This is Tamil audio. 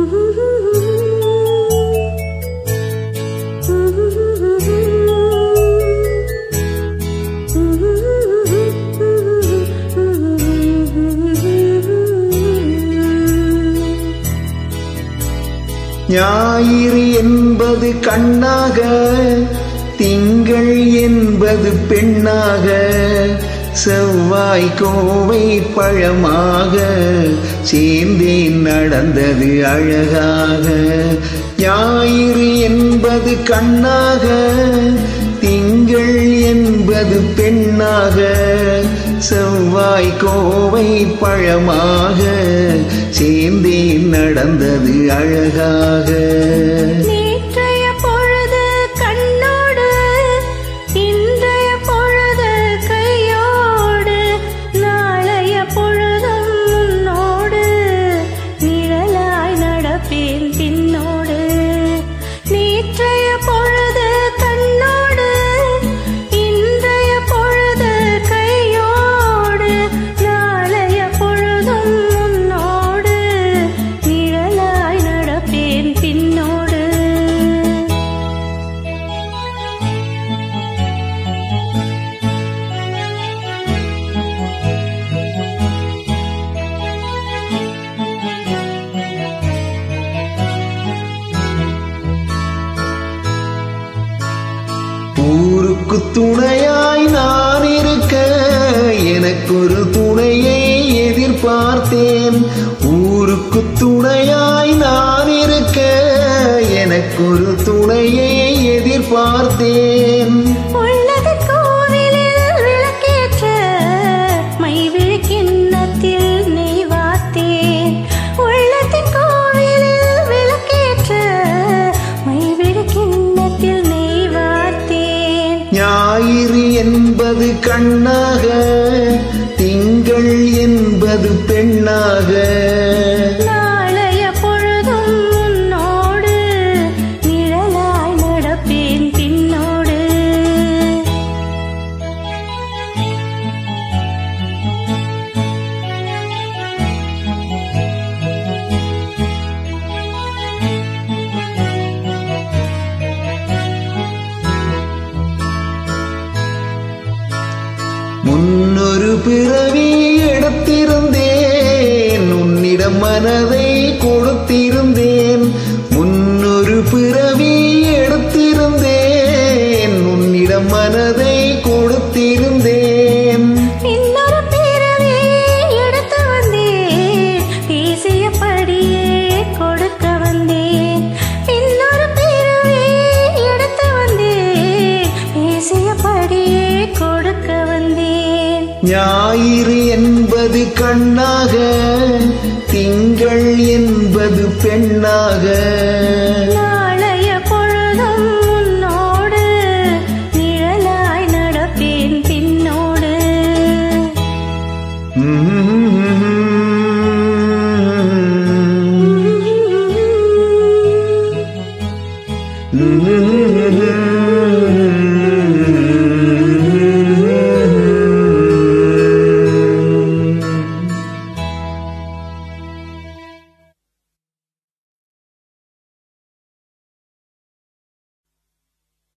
ஞாயிறு என்பது கண்ணாக, திங்கள் என்பது பெண்ணாக, செவ்வாய் கோவை பழமாக சேர்ந்தே நடந்தது அழகாக. ஞாயிறு என்பது கண்ணாக, திங்கள் என்பது பெண்ணாக, செவ்வாய் கோவை பழமாக சேர்ந்தே நடந்தது அழகாக. நேற்றைய பொழுது கண்ணோடு, இன்றைய பொழுது கையோடு, நாளைய பொழுதும் உன்னோடு, நிழலாய் நடப்பேன் பின்னோடு. நேற்றைய பொழுது கண்ணோடு, இன்றைய பொழுது கையோடு, நாளைய பொழுதும் உன்னோடு, நிழலாய் நடப்பேன் பின்னோடு. ஊருக்கு துணையாய் நான் இருக்க எனக்கொரு துணையை எதிர்பார்த்தேன். ஊருக்கு துணையாய் நான் இருக்க எனக்கொரு துணையை எதிர்பார்த்தேன். உள்ளது கோவிலில் விளக்கேற்ற மைவிழி கிண்ணத்தில் நெய் வார்த்தேன். உள்ளத்தின் கோவிலில் விளக்கேற்ற மைவிழி கிண்ணத்தில் நெய் வார்த்தேன். ஞாயிறு என்பது கண்ணாக, திங்கள் என்பது பெண்ணாக, நாளைய பொழுதும் உன்னோடு, நிழலாய் நடப்பேன் பின்னோடு. முன்னொரு பிறவி எடுத்திருந்தேன், உன்னிடம் மனதை கொடுத்திருந்தேன். முன்னொரு பிறவி எடுத்திருந்தேன், உன்னிடம் மனதை கொடுத்திருந்தேன். இன்னொரு பிறவி எடுத்து வந்தேன், பேசியபடியே கொடுக்க வந்தேன். இன்னொரு பிறவி எடுத்து வந்தேன், பேசியபடியே கொடுக்க வந்தேன். ஞாயிறு என்பது கண்ணாக, திங்கள் என்பது பெண்ணாக,